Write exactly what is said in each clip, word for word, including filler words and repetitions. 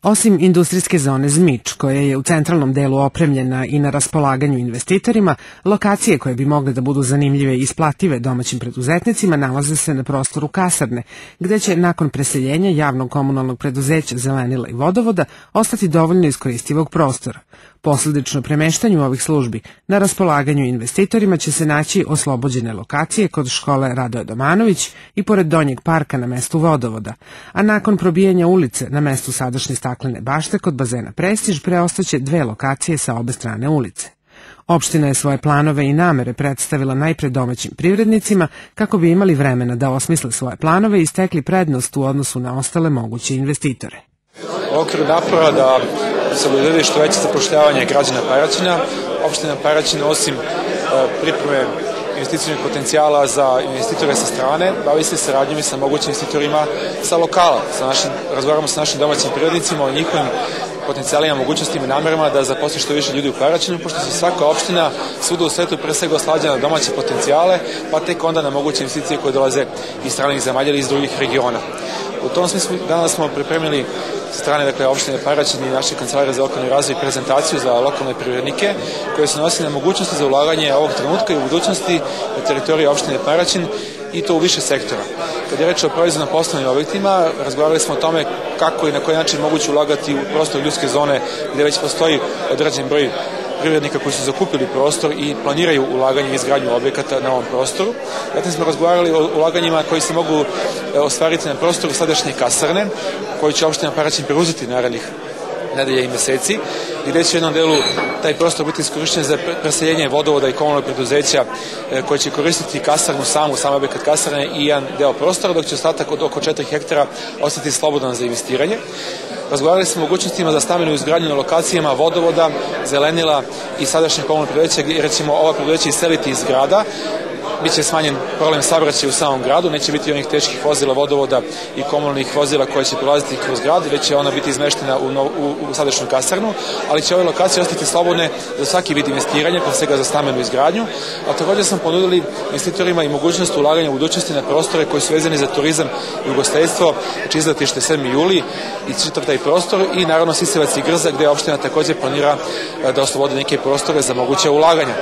Osim industrijske zone Zmič, koja je u centralnom delu opremljena i na raspolaganju investitorima, lokacije koje bi mogle da budu zanimljive i isplative domaćim preduzetnicima nalaze se na prostoru kasarne, gde će nakon preseljenja javnog komunalnog preduzeća Zelenila i Vodovoda ostati dovoljno iskoristivog prostora. Posledično premeštanju ovih službi na raspolaganju investitorima će se naći oslobođene lokacije kod škole Radoje Domanović i pored Donjeg parka na mestu Vodovoda, a nakon probijanja ulice na mestu sadašnje staklene bašte kod bazena Prestiž preostaće dve lokacije sa obe strane ulice. Opština je svoje planove i namere predstavila najpre domaćim privrednicima kako bi imali vremena da osmisle svoje planove i stekli prednost u odnosu na ostale moguće investitore. U okviru napora da se obezbedi što veće zapošljavanje građana Paraćina, opština Paraćin osim pripreme investicijnih potencijala za investitore sa strane, bavi se saradnjom i sa mogućim investitorima sa lokala. Sa našim, razgovaramo sa našim domaćim privrednicima o njihovim potencijalima, mogućnostima i namerama da zaposli što više ljudi u Paraćinu, pošto se svaka opština svuda u svetu pre svega oslađa na domaće potencijale, pa tek onda na moguće investicije koje dolaze iz stranih zemalja ili iz drugih regiona. U tom smislu danas smo pripremili sa strane dakle, opštine Paraćin i naše kancelarije za lokalni razvoj prezentaciju za lokalne privrednike koje se nosi na mogućnosti za ulaganje ovog trenutka i u budućnosti na teritoriji opštine Paraćin i to u više sektora. Kad je reč o proizvodno poslovnim objektima, razgovarali smo o tome kako i na koji način moguće ulagati u prostor ljudske zone gde već postoji određen broj privrednika koji su zakupili prostor i planiraju ulaganje i izgradnju objekata na ovom prostoru. Zatim smo razgovarali o ulaganjima koji se mogu ostvariti na prostoru sadašnje kasarne, koji će opština Paraćin preuzeti narednih nedelja i meseci, gde će u jednom delu taj prostor biti iskorišćen za preseljenje vodovoda i komunalnog preduzeća koje će koristiti kasarnu samu, sam objekat kasarne i jedan deo prostora, dok će ostatak od oko četiri hektara ostati slobodan za investiranje. Razgovarali smo o mogućnostima za stambenu izgradnju na lokacijama vodovoda, Zelenila i sadašnje komunalno preduzeće, gdje recimo ova preduzeća iseliti iz grada, biće smanjen problem saobraćaja u samom gradu, neće biti onih teških vozila vodovoda i komunalnih vozila koje će prolaziti kroz grad, već će ona biti izmeštena u, u, u sadašnju kasarnu, ali će ove lokacije ostati slobodne za svaki vid investiranja, pre svega za stambenu izgradnju, a također smo ponudili investitorima i mogućnost ulaganja u budućnosti na prostore koji su vezani za turizam i ugostiteljstvo, znači izletište sedmi juli i čitav taj prostor i naravno Sisevac i Grza, gde opština također planira da oslobodi neke prostore za moguće ulaganja.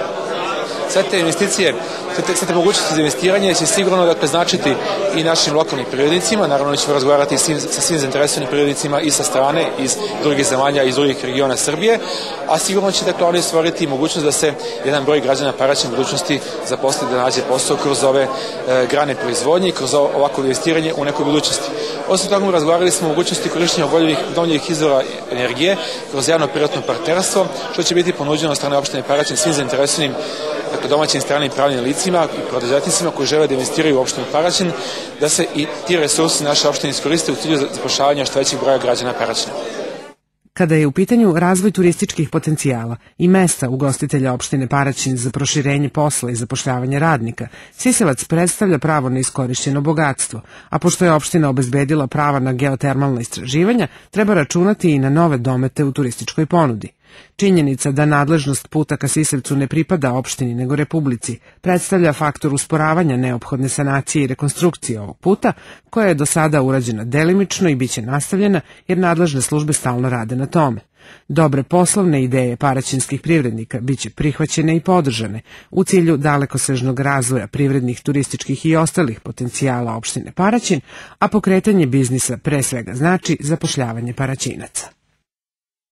Sve te investicije, sve te mogućnosti za investiranje će sigurno dakle, značiti i našim lokalnim privrednicima, naravno ćemo razgovarati svim, sa svim zainteresovanim privrednicima i sa strane, iz drugih zemalja, iz drugih regiona Srbije, a sigurno će dakle, oni stvoriti mogućnost da se jedan broj građana Paraćina u budućnosti zaposli da nađe posao kroz ove e, grane proizvodnje i kroz ovako investiranje u nekoj budućnosti. Osim toga razgovarali smo o mogućnosti korišćenja obnovljivih izvora energije kroz javno-privatno partnerstvo, što će biti ponuđeno od strane opštine Paraćin svim zainteresovanim dakle, domaćim stranim pravnim licima i preduzetnicima koji žele da investiraju u opštinu Paraćin, da se i ti resursi naše opštine iskoriste u cilju zapošljavanja što većeg broja građana Paraćina. Kada je u pitanju razvoj turističkih potencijala i mesta ugostitelja opštine Paraćin za proširenje posla i zapošljavanje radnika, Sisevac predstavlja pravo neiskorišćeno bogatstvo, a pošto je opština obezbedila prava na geotermalna istraživanja, treba računati i na nove domete u turističkoj ponudi. Činjenica da nadležnost puta ka Sisevcu ne pripada opštini nego Republici predstavlja faktor usporavanja neophodne sanacije i rekonstrukcije ovog puta, koja je do sada urađena delimično i biće nastavljena jer nadležne službe stalno rade na tome. Dobre poslovne ideje paraćinskih privrednika biće prihvaćene i podržane u cilju dalekosežnog razvoja privrednih, turističkih i ostalih potencijala opštine Paraćin, a pokretanje biznisa pre svega znači zapošljavanje Paraćinaca.